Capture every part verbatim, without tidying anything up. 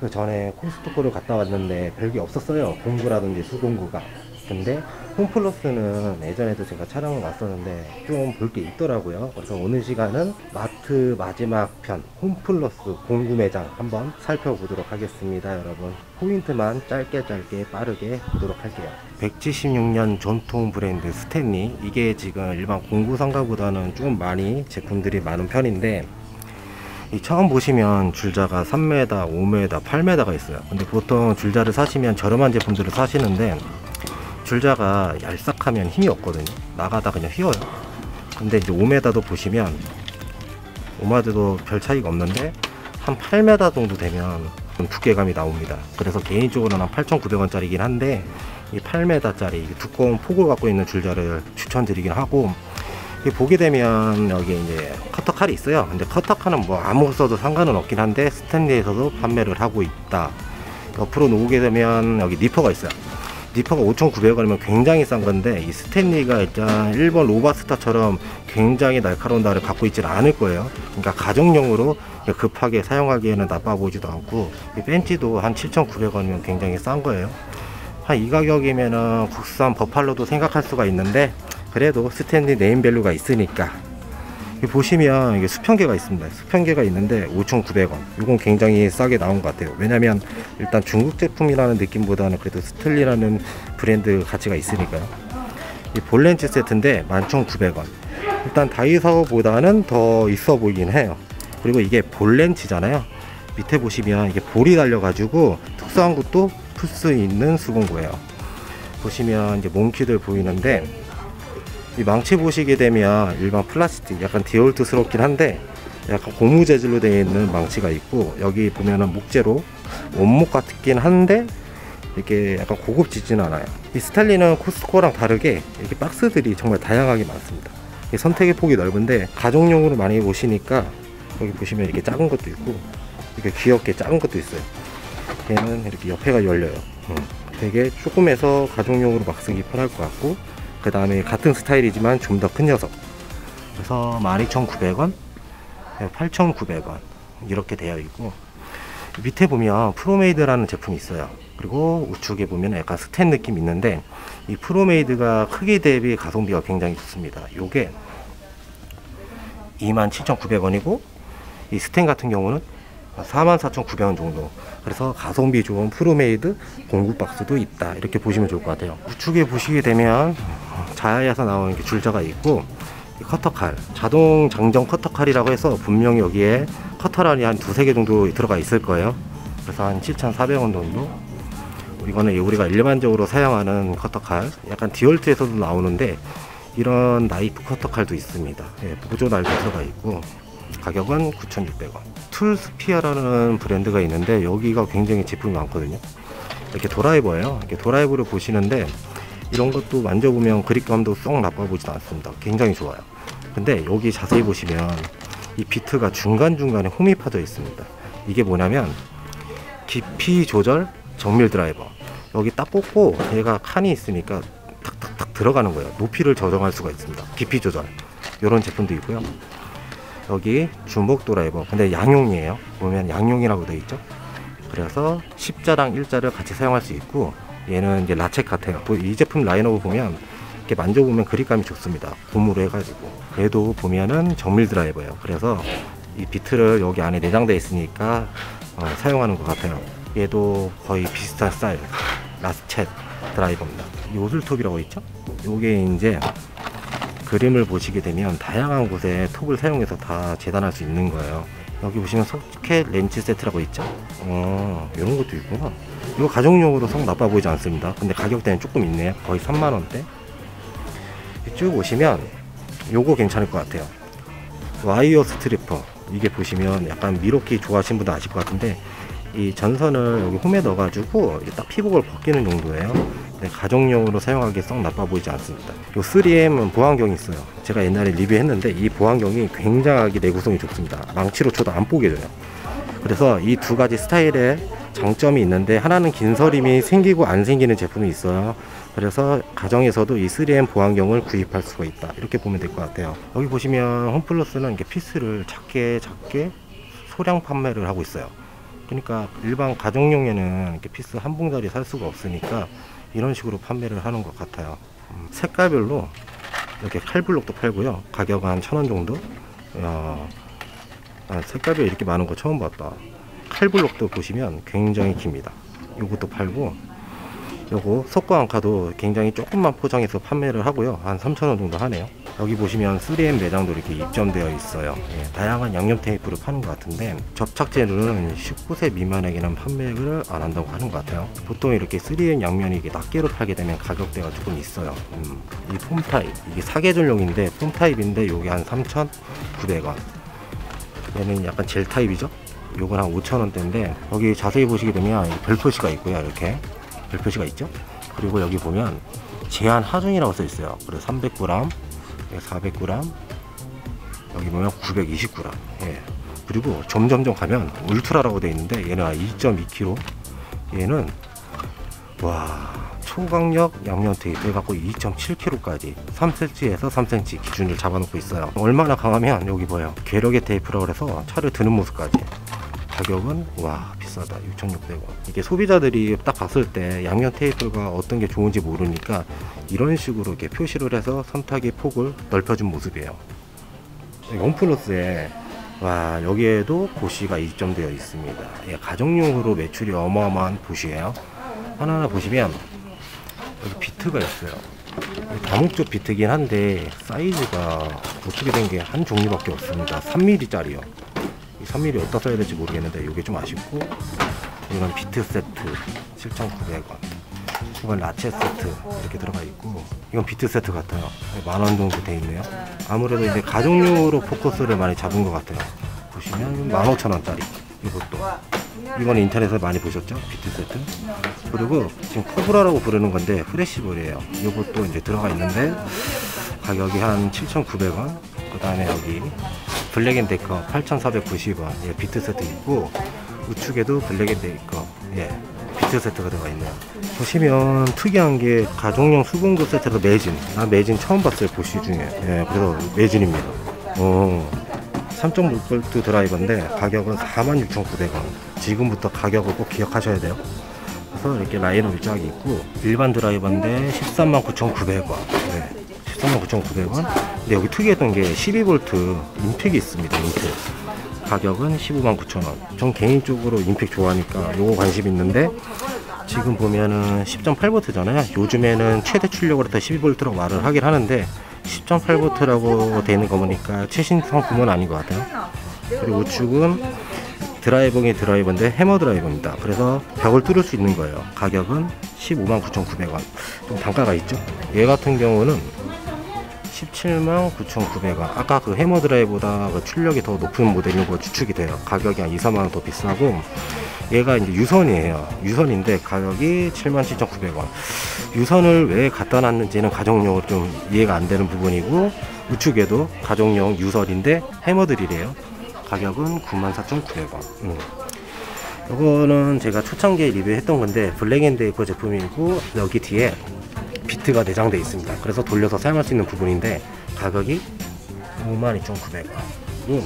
그 전에 코스트코를 갔다 왔는데 별게 없었어요. 공구라든지 수공구가. 근데 홈플러스는 예전에도 제가 촬영을 왔었는데 좀 볼 게 있더라고요. 그래서 오늘 시간은 마트 마지막 편 홈플러스 공구 매장 한번 살펴보도록 하겠습니다. 여러분, 포인트만 짧게 짧게 빠르게 보도록 할게요. 백칠십육 년 전통 브랜드 스탠리, 이게 지금 일반 공구 상가보다는 좀 많이 제품들이 많은 편인데, 이 처음 보시면 줄자가 삼 미터, 오 미터, 팔 미터가 있어요. 근데 보통 줄자를 사시면 저렴한 제품들을 사시는데 줄자가 얄싹하면 힘이 없거든요. 나가다 그냥 휘어요. 근데 이제 오 미터도 보시면 오 미터도 별 차이가 없는데 한 팔 미터 정도 되면 좀 두께감이 나옵니다. 그래서 개인적으로는 한 팔천구백 원짜리긴 한데 이 팔 미터짜리 두꺼운 폭을 갖고 있는 줄자를 추천드리긴 하고, 보게 되면 여기 이제 커터칼이 있어요. 근데 커터칼은 뭐 아무 써도 상관은 없긴 한데 스탠리에서도 판매를 하고 있다. 옆으로 놓게 되면 여기 니퍼가 있어요. 니퍼가 오천구백 원이면 굉장히 싼 건데, 이 스탠리가 일단 일본 로바스타처럼 굉장히 날카로운 날을 갖고 있지는 않을 거예요. 그러니까 가정용으로 급하게 사용하기에는 나빠 보이지도 않고, 이 벤치도 한 칠천구백 원이면 굉장히 싼 거예요. 한 이 가격이면은 국산 버팔로도 생각할 수가 있는데, 그래도 스탠리 네임밸류가 있으니까. 보시면 이게 수평계가 있습니다. 수평계가 있는데 오천구백 원. 이건 굉장히 싸게 나온 것 같아요. 왜냐면 일단 중국 제품이라는 느낌보다는 그래도 스탠리라는 브랜드 가치가 있으니까요. 이 볼렌치 세트인데 만 천구백 원. 일단 다이소보다는 더 있어 보이긴 해요. 그리고 이게 볼렌치잖아요. 밑에 보시면 이게 볼이 달려가지고 특수한 것도 풀 수 있는 수공구예요. 보시면 이제 몽키들 보이는데, 이 망치 보시게 되면 일반 플라스틱, 약간 디올트스럽긴 한데 약간 고무 재질로 되어 있는 망치가 있고, 여기 보면은 목재로 원목 같긴 한데 이렇게 약간 고급지진 않아요. 이 스탠리는 코스트코랑 다르게 이렇게 박스들이 정말 다양하게 많습니다. 선택의 폭이 넓은데 가정용으로 많이 보시니까 여기 보시면 이렇게 작은 것도 있고 이렇게 귀엽게 작은 것도 있어요. 얘는 이렇게 옆에가 열려요. 음, 되게 조금해서 가정용으로 막 쓰기 편할 것 같고, 그 다음에 같은 스타일이지만 좀 더 큰 녀석. 그래서 만 이천구백 원, 팔천구백 원 이렇게 되어 있고, 밑에 보면 프로메이드라는 제품이 있어요. 그리고 우측에 보면 약간 스탠 느낌 있는데, 이 프로메이드가 크기 대비 가성비가 굉장히 좋습니다. 요게 이만 칠천구백 원이고 이 스탠 같은 경우는 사만 사천구백 원 정도. 그래서 가성비 좋은 프로메이드 공구 박스도 있다, 이렇게 보시면 좋을 것 같아요. 우측에 보시게 되면 자야에서 나오는 줄자가 있고, 이 커터칼, 자동 장전 커터칼이라고 해서 분명히 여기에 커터란이 한 두세 개 정도 들어가 있을 거예요. 그래서 한 칠천사백 원 정도. 이거는 우리가 일반적으로 사용하는 커터칼, 약간 디올트에서도 나오는데 이런 나이프 커터칼도 있습니다. 예, 보조날도 들어가 있고, 가격은 구천육백 원. 툴스피어라는 브랜드가 있는데 여기가 굉장히 제품이 많거든요. 이렇게 드라이버예요. 이렇게 드라이버를 보시는데 이런 것도 만져보면 그립감도 썩 나빠 보지도 않습니다. 굉장히 좋아요. 근데 여기 자세히 보시면 이 비트가 중간중간에 홈이 파져 있습니다. 이게 뭐냐면 깊이 조절 정밀 드라이버. 여기 딱 꽂고 얘가 칸이 있으니까 탁탁탁 들어가는 거예요. 높이를 조정할 수가 있습니다. 깊이 조절. 이런 제품도 있고요. 여기 주먹 드라이버, 근데 양용이에요. 보면 양용이라고 되어 있죠. 그래서 십자랑 일자를 같이 사용할 수 있고, 얘는 이제 라쳇 같아요. 이 제품 라인업을 보면 이렇게 만져보면 그립감이 좋습니다. 고무로 해가지고. 얘도 보면은 정밀 드라이버예요. 그래서 이 비트를 여기 안에 내장되어 있으니까 어, 사용하는 것 같아요. 얘도 거의 비슷한 스타일 라쳇 드라이버입니다. 이 오슬톱이라고 있죠. 요게 이제 그림을 보시게 되면 다양한 곳에 톱을 사용해서 다 재단할 수 있는 거예요. 여기 보시면 소켓 렌치 세트라고 있죠. 어, 이런 것도 있구나. 이거 가정용으로 썩 나빠 보이지 않습니다. 근데 가격대는 조금 있네요. 거의 삼만 원대. 쭉 오시면 요거 괜찮을 것 같아요. 와이어 스트리퍼. 이게 보시면 약간 미로키 좋아하시는 분도 아실 것 같은데, 이 전선을 여기 홈에 넣어가지고 딱 피복을 벗기는 정도예요. 가정용으로 사용하기에 썩 나빠 보이지 않습니다. 요 쓰리엠은 보안경이 있어요. 제가 옛날에 리뷰했는데 이 보안경이 굉장하게 내구성이 좋습니다. 망치로 쳐도 안 뽀개져요. 그래서 이 두 가지 스타일의 장점이 있는데, 하나는 긴서림이 생기고 안 생기는 제품이 있어요. 그래서 가정에서도 이 쓰리엠 보안경을 구입할 수가 있다, 이렇게 보면 될 것 같아요. 여기 보시면 홈플러스는 이렇게 피스를 작게 작게 소량 판매를 하고 있어요. 그러니까 일반 가정용에는 이렇게 피스 한 봉다리 살 수가 없으니까 이런 식으로 판매를 하는 것 같아요. 음, 색깔별로 이렇게 칼블록도 팔고요. 가격은 한 천 원 정도. 야, 아, 색깔별로 이렇게 많은 거 처음 봤다. 칼블록도 보시면 굉장히 깁니다. 요것도 팔고, 요거 속고 앙카도 굉장히 조금만 포장해서 판매를 하고요. 한 삼천 원 정도 하네요. 여기 보시면 쓰리엠 매장도 이렇게 입점되어 있어요. 예, 다양한 양념 테이프를 파는 것 같은데 접착제는 십구 세 미만에게는 판매를 안 한다고 하는 것 같아요. 보통 이렇게 쓰리엠 양면이 이게 낱개로 팔게 되면 가격대가 조금 있어요. 음, 이 폼 타입, 이게 사계절용인데 폼 타입인데 요게 한 삼천구백 원. 얘는 약간 젤 타입이죠. 요건 한 오천 원대인데 여기 자세히 보시게 되면 별 표시가 있고요. 이렇게 별 표시가 있죠. 그리고 여기 보면 제한 하중이라고 써 있어요. 그래서 삼백 그램, 사백 그램, 여기 보면 구백이십 그램. 예. 그리고 점점점 가면 울트라라고 되어 있는데 얘는 이 점 이 킬로그램. 얘는 와 초강력 양면 테이프 해갖고 이 점 칠 킬로그램까지 삼 센티미터에서 삼 센티미터 기준을 잡아놓고 있어요. 얼마나 강하면 여기 보여 괴력의 테이프라고 해서 차를 드는 모습까지. 가격은 와 비싸다. 육천육백 원. 이게 소비자들이 딱 봤을 때 양면 테이프가 어떤 게 좋은지 모르니까 이런 식으로 이렇게 표시를 해서 선택의 폭을 넓혀준 모습이에요. 홈플러스에 와 여기에도 보시가 입점되어 있습니다. 예, 가정용으로 매출이 어마어마한 보시예요. 하나하나 보시면 여기 비트가 있어요. 다목적 비트긴 한데 사이즈가 어떻게 된 게 한 종류밖에 없습니다. 삼 밀리미터 짜리요. 이 삼 밀리미터 어디다 써야 될지 모르겠는데 이게 좀 아쉽고, 이건 비트 세트 칠천구백 원, 이건 라체 세트 이렇게 들어가 있고, 이건 비트 세트 같아요. 만 원 정도 돼 있네요. 아무래도 이제 가정용으로 포커스를 많이 잡은 것 같아요. 보시면 만 오천 원짜리 이것도, 이건 인터넷에서 많이 보셨죠? 비트 세트. 그리고 지금 코브라라고 부르는 건데 프레시볼이에요. 이것도 이제 들어가 있는데 가격이 한 칠천구백 원. 그 다음에 여기 블랙앤데커 팔천사백구십 원. 예, 비트 세트 있고, 우측에도 블랙앤데커 예, 비트 세트가 들어가 있네요. 보시면 특이한 게 가정용 수공구 세트에서 매진. 나 매진 처음 봤어요. 보시 중에. 예, 그래서 매진입니다. 어, 삼 점 오 볼트 드라이버인데 가격은 사만 육천구백 원. 지금부터 가격을 꼭 기억하셔야 돼요. 그래서 이렇게 라인업이 쫙 있고, 일반 드라이버인데 십삼만 구천구백 원. 네, 십삼만 구천구백 원. 근데 여기 특이했던 게 십이 볼트 임팩이 있습니다. 임팩. 가격은 십오만 구천 원. 전 개인적으로 임팩 좋아하니까 요거 관심 있는데, 지금 보면은 십 점 팔 볼트잖아요. 요즘에는 최대 출력으로 다 십이 볼트라고 말을 하긴 하는데 십 점 팔 볼트라고 되어 있는 거 보니까 최신 상품은 아닌 것 같아요. 그리고 우측은 드라이버기 드라이버인데 해머 드라이버입니다. 그래서 벽을 뚫을 수 있는 거예요. 가격은 십오만 구천구백 원. 좀 단가가 있죠. 얘 같은 경우는 십칠만 구천구백 원. 아까 그 해머 드라이버보다 그 출력이 더 높은 모델인 거 추측이 돼요. 가격이 한 이, 삼만 원 더 비싸고, 얘가 이제 유선이에요. 유선인데 가격이 칠만 칠천구백 원. 유선을 왜 갖다 놨는지는 가정용으로 좀 이해가 안 되는 부분이고, 우측에도 가정용 유선인데 해머 드릴이에요. 가격은 구만 사천구백 원. 음. 이거는 제가 초창기에 리뷰했던 건데 블랙앤데이커 제품이고, 여기 뒤에 비트가 내장되어 있습니다. 그래서 돌려서 사용할 수 있는 부분인데 가격이 오만 이천구백 원. 음.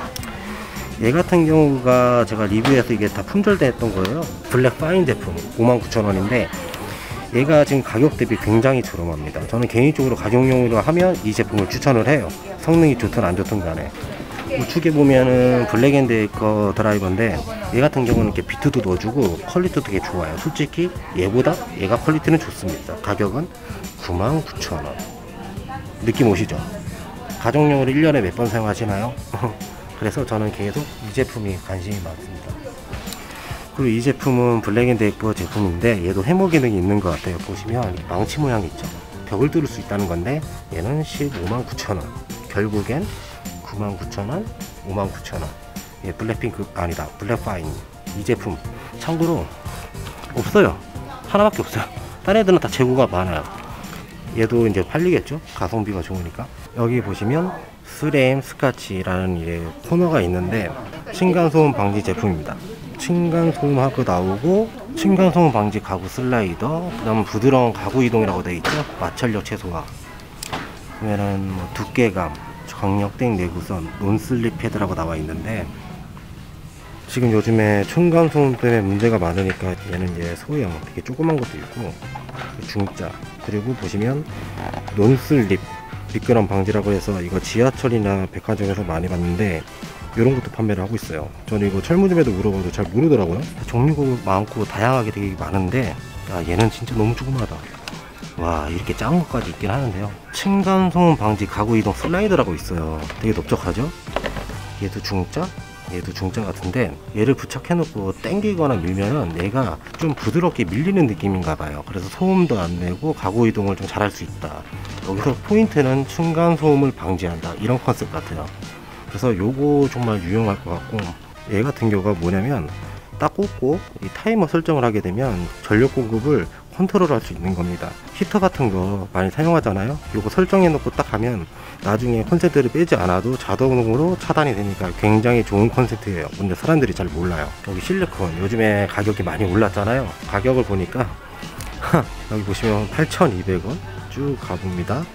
얘 같은 경우가 제가 리뷰해서 이게 다 품절됐던 거예요. 블랙 파인 제품 오만 구천 원인데 얘가 지금 가격 대비 굉장히 저렴합니다. 저는 개인적으로 가정용으로 하면 이 제품을 추천을 해요. 성능이 좋든 안 좋든 간에. 우측에 보면은 블랙앤데이커 드라이버인데 얘 같은 경우는 이렇게 비트도 넣어주고 퀄리티도 되게 좋아요. 솔직히 얘보다 얘가 퀄리티는 좋습니다. 가격은 구만 구천 원. 느낌 오시죠? 가정용으로 일 년에 몇 번 사용하시나요? 그래서 저는 계속 이 제품이 관심이 많습니다. 그리고 이 제품은 블랙앤데이커 제품인데 얘도 해머 기능이 있는 것 같아요. 보시면 망치 모양이 있죠. 벽을 뚫을 수 있다는 건데 얘는 십오만 구천 원. 결국엔 구만 구천 원, 오만 구천 원. 예, 블랙핑크 아니다. 블랙파인. 이 제품 참고로 없어요. 하나밖에 없어요. 딴 애들은 다 재고가 많아요. 얘도 이제 팔리겠죠. 가성비가 좋으니까. 여기 보시면 쓰레임 스카치라는 예, 코너가 있는데 층간소음 방지 제품입니다. 층간소음하고 나오고, 층간소음 방지 가구 슬라이더, 그 다음 부드러운 가구 이동이라고 되어 있죠. 마찰력 최소화. 그러면은 뭐 두께감, 강력된 내구선, 논슬립 패드라고 나와 있는데 지금 요즘에 층간소음 때문에 문제가 많으니까 얘는 이제 소형 되게 조그만 것도 있고 중짜, 그리고 보시면 논슬립 미끄럼 방지라고 해서 이거 지하철이나 백화점에서 많이 봤는데 이런 것도 판매를 하고 있어요. 저는 이거 철무집에도 물어봐도 잘 모르더라고요. 종류가 많고 다양하게 되게 많은데 야, 얘는 진짜 너무 조그마하다. 와, 이렇게 작은 것까지 있긴 하는데요. 층간소음 방지 가구 이동 슬라이드라고 있어요. 되게 넓적하죠? 얘도 중짜? 얘도 중짜 같은데 얘를 부착해 놓고 당기거나 밀면은 얘가 좀 부드럽게 밀리는 느낌인가 봐요. 그래서 소음도 안 내고 가구 이동을 좀 잘할 수 있다. 여기서 포인트는 층간소음을 방지한다, 이런 컨셉 같아요. 그래서 요거 정말 유용할 것 같고, 얘 같은 경우가 뭐냐면 딱 꽂고 이 타이머 설정을 하게 되면 전력 공급을 컨트롤 할 수 있는 겁니다. 히터 같은 거 많이 사용하잖아요. 요거 설정해 놓고 딱 하면 나중에 콘센트를 빼지 않아도 자동으로 차단이 되니까 굉장히 좋은 컨셉트예요. 근데 사람들이 잘 몰라요. 여기 실리콘 요즘에 가격이 많이 올랐잖아요. 가격을 보니까 여기 보시면 팔천이백 원 쭉 가봅니다.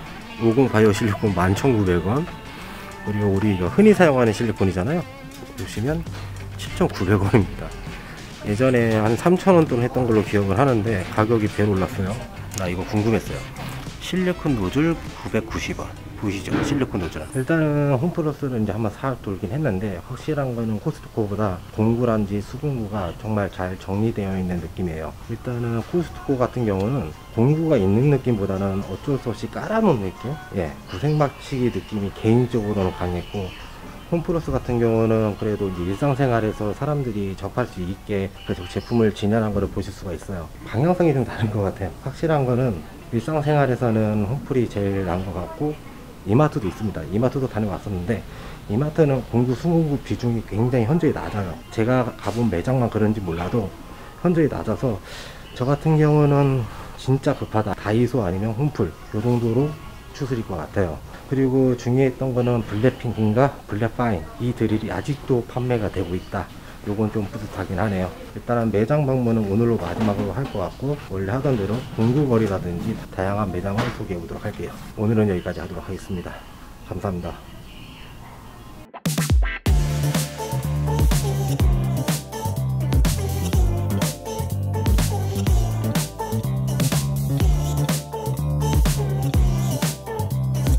오공 바이오 실리콘 만 천구백 원, 그리고 우리 이거 흔히 사용하는 실리콘이잖아요. 보시면 칠천구백 원입니다. 예전에 한 삼천 원 돈 했던 걸로 기억을 하는데 가격이 배로 올랐어요. 나 이거 궁금했어요. 실리콘 노즐 구백구십 원 보이시죠? 실리콘 노즐. 일단은 홈플러스를 이제 한번 싹 돌긴 했는데 확실한 거는 코스트코보다 공구란지 수공구가 정말 잘 정리되어 있는 느낌이에요. 일단은 코스트코 같은 경우는 공구가 있는 느낌보다는 어쩔 수 없이 깔아놓은 느낌? 예, 구색맞추기 느낌이 개인적으로는 강했고, 홈플러스 같은 경우는 그래도 이제 일상생활에서 사람들이 접할 수 있게 그 제품을 진열한 거를 보실 수가 있어요. 방향성이 좀 다른 것 같아요. 확실한 거는 일상생활에서는 홈플이 제일 나은 것 같고, 이마트도 있습니다. 이마트도 다녀왔었는데 이마트는 공구 수공구 비중이 굉장히 현저히 낮아요. 제가 가본 매장만 그런지 몰라도 현저히 낮아서 저 같은 경우는 진짜 급하다, 다이소 아니면 홈플 요 정도로 추스릴 것 같아요. 그리고 중요했던 거는 블랙핑크인가 블랙파인, 이 드릴이 아직도 판매가 되고 있다. 요건 좀 뿌듯하긴 하네요. 일단은 매장 방문은 오늘로 마지막으로 할 것 같고, 원래 하던 대로 공구거리라든지 다양한 매장을 소개해 보도록 할게요. 오늘은 여기까지 하도록 하겠습니다. 감사합니다.